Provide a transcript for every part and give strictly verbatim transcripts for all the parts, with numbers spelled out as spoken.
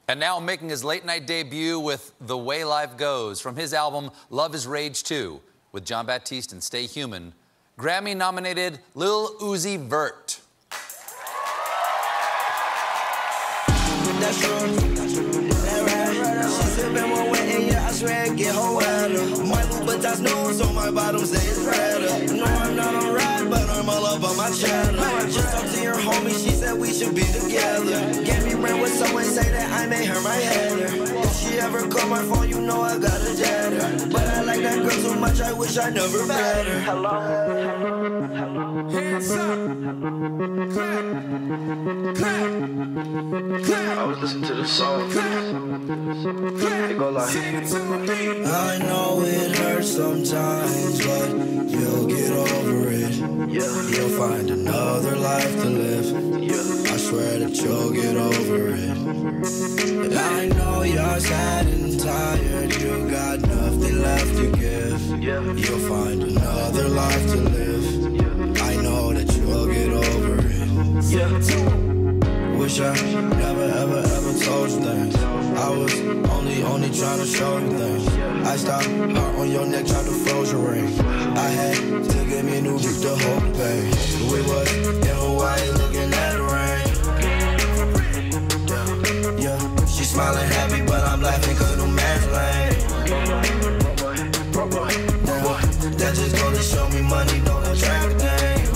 And now making his late-night debut with The Way Life Goes from his album Love Is Rage two with Jon Batiste and Stay Human, Grammy-nominated Lil Uzi Vert. That's true. That's right. She sippin' more wet and yeah, I swear I get her wetter. My Louboutins nose on my bottom say it's redder. No, I'm not on ride, but I'm all up on my cheddar. Just talked to your homie, she said we should be together. Gave me rent with someone say that I made her my header. If she ever call my phone, you know I got a jetter. But I like that girl so much, I wish I never met her. Hello. Hello. Hands up. Clap. Clap. Clap. I was listening to the song. It go like, I know it hurts sometimes, but you'll get over it. yeah, You'll find another life to live. yeah, I swear that you'll get over it. I know you're sad and tired, you got nothing left to give. yeah, You'll find another life to live. yeah, I know that you'll get over it. yeah. Wish I never, ever, ever told you things. I was only, only trying to show you things. I stopped heart on your neck, tried to froze your ring. I had to get me a new beat to hold the pain. We was in Hawaii looking at the rain. Yeah, she's smiling happy, but I'm laughing cause the man's lame. Yeah, that just go to show me money don't attract things.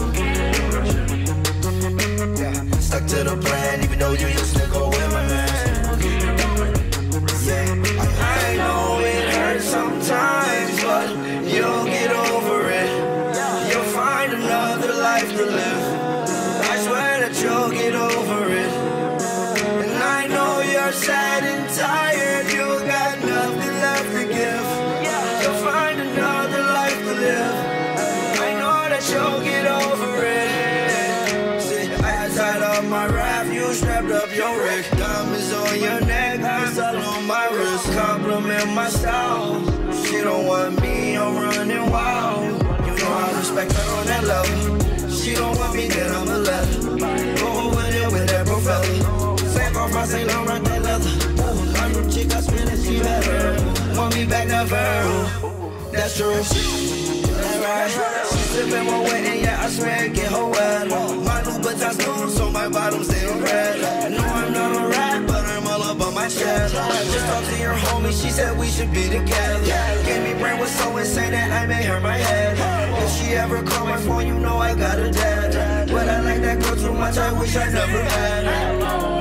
Stuck to the plan, even though you used to go with my man. Yeah, I, I know it hurts sometimes, but you'll get over it. You'll find another life to live. I swear that you'll get over it. And I know you're sad and tired, you got nothing left to give. You'll find another life to live. I know that you'll get over it. Tied up my raft, you strapped up your rig. Diamonds on your neck, metal on my wrist. Compliment my style. She don't want me, I'm running wild. You know I respect her on that level. She don't want me, then I'm a leather. Go over there with that propeller. Same off my Saint Laurent, that leather. My new chick, I spin it, she better. Want me back, never. That's true. That's right. She sippin' more wet and yeah, I swear I get her wetter. My Louboutins nose so my bottom stay red. No, I'm not a rat, but I'm all up on my chest. Just talked to your homie, she said we should be together. Gave me brain with so insane that I made her my head. If she ever call my phone, you know I got a dad. But I like that girl too much, I wish I never had her.